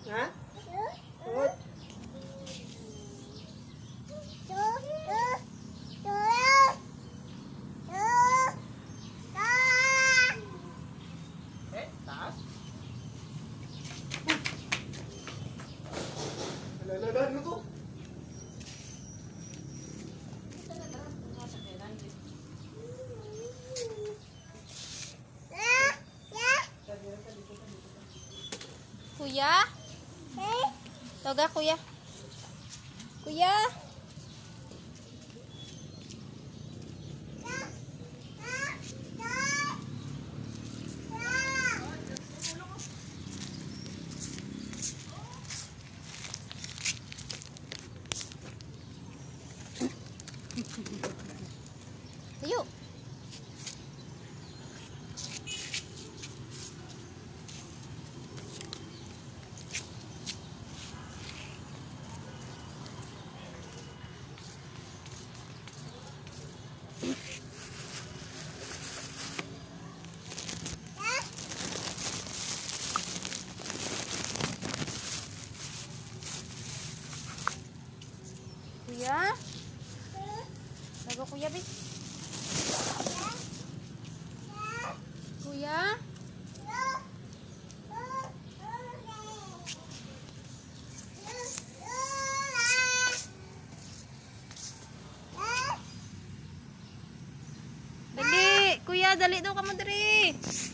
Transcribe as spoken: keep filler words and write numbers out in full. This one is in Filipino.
Ha? What? Eh, taas? Lalala, ano to? Kuya? Toga, kuya. Kuya? Ayo. Kuya? Tago kuya, bis. Kuya? Dali, kuya, dali daw ka mo dali.